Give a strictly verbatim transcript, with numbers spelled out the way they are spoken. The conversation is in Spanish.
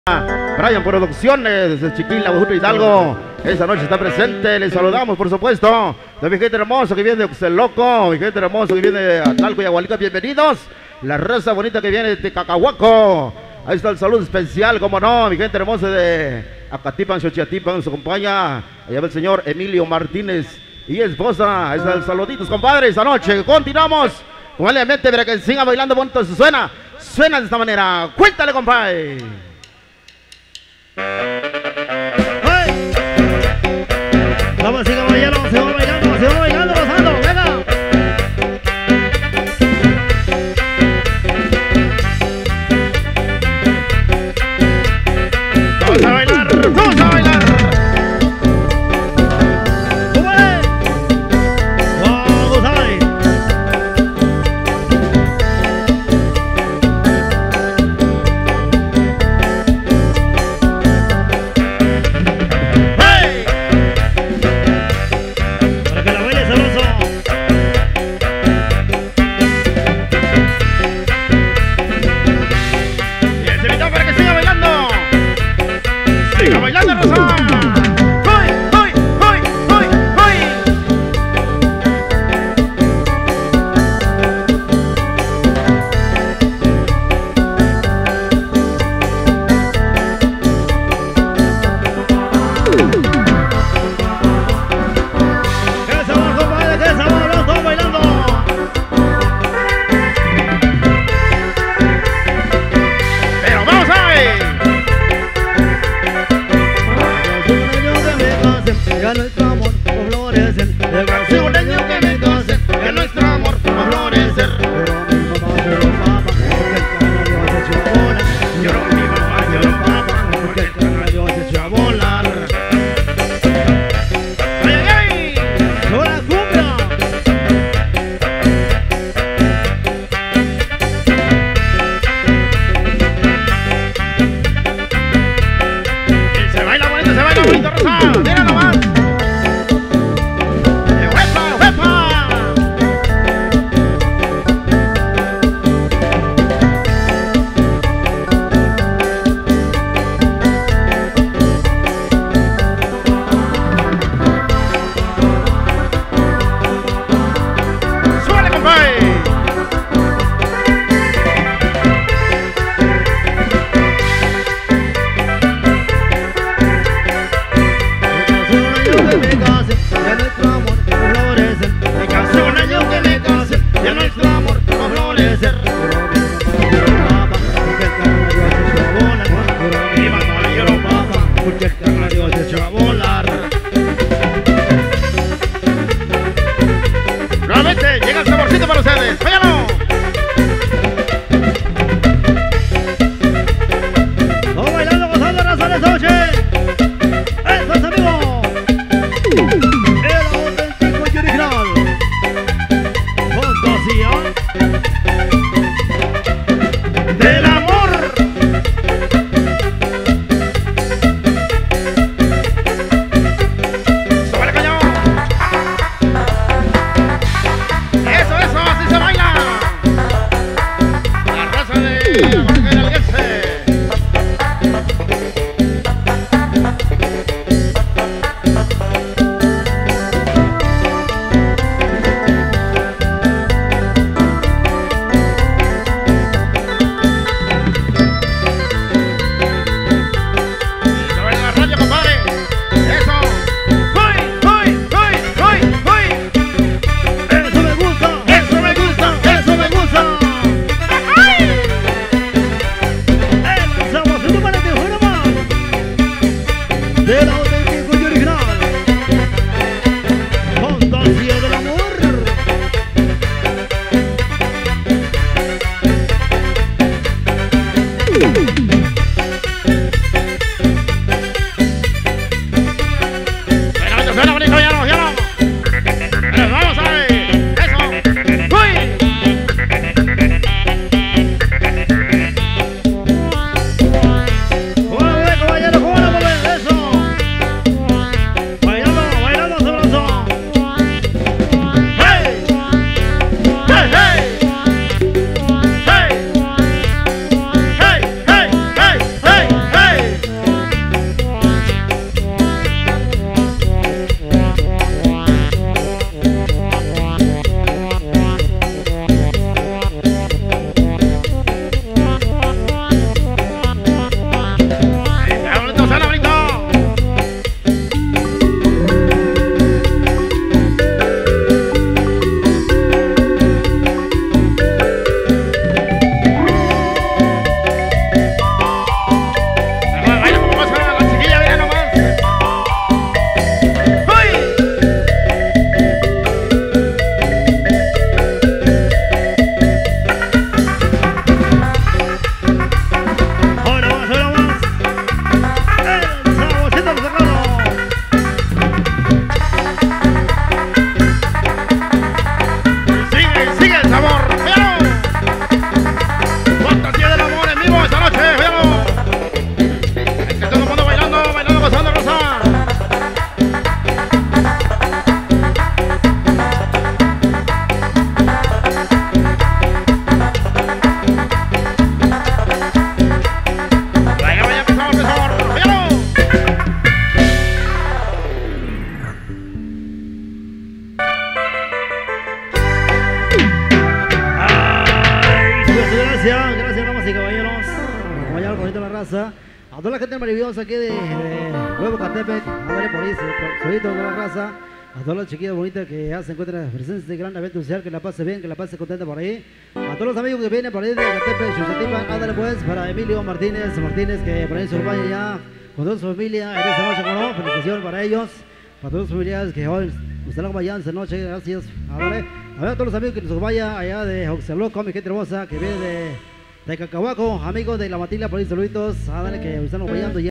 Brian Producciones, desde Chiquila, Guajuto, Hidalgo. Esta noche está presente, les saludamos por supuesto. De mi gente hermoso que viene de Oxeloco, mi gente hermoso que viene de Atalco y Agualica, bienvenidos. La raza bonita que viene de Tecacahuaco. Ahí está el saludo especial, como no, mi gente hermosa de Acatipan, Xochiatipan, nos acompaña. Allá va el señor Emilio Martínez y esposa. Ahí está el saluditos, compadre, esta noche. Continuamos con Elemente para que siga bailando bonito. Suena, suena de esta manera. Cuéntale, compadre. ¡Hey! Vamos, siga bailando, se va bailando, se va bailando, gozando, venga. Vamos a bailar, vamos a bailar. ¡Súbale! Vamos a bailar. A toda la gente maravillosa aquí de, de Nuevo Catepec, a ver por ahí, solitos de la raza. A todas las chiquillas bonitas que ya se encuentran presentes en este gran evento social, que la pase bien, que la pase contenta por ahí. A todos los amigos que vienen por ahí de Catepec, Xuxatipan, ándale pues, para Emilio Martínez, Martínez, que por ahí se vaya ya con toda su familia en esta noche, ¿no? Felicitaciones para ellos, para todos los familiares que hoy usted lo vayan esta noche, gracias. A ver, a ver a todos los amigos que nos vayan allá de Oxaloco, mi gente hermosa, que viene de, de Cacahuaco, amigos de La Matila, por ahí saluditos, ándale que están vayando ya.